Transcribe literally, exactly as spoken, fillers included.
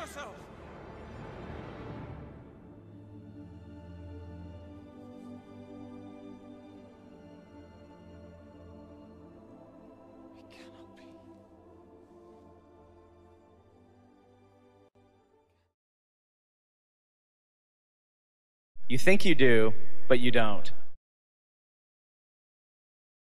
yourself! It cannot be. You think you do, but you don't.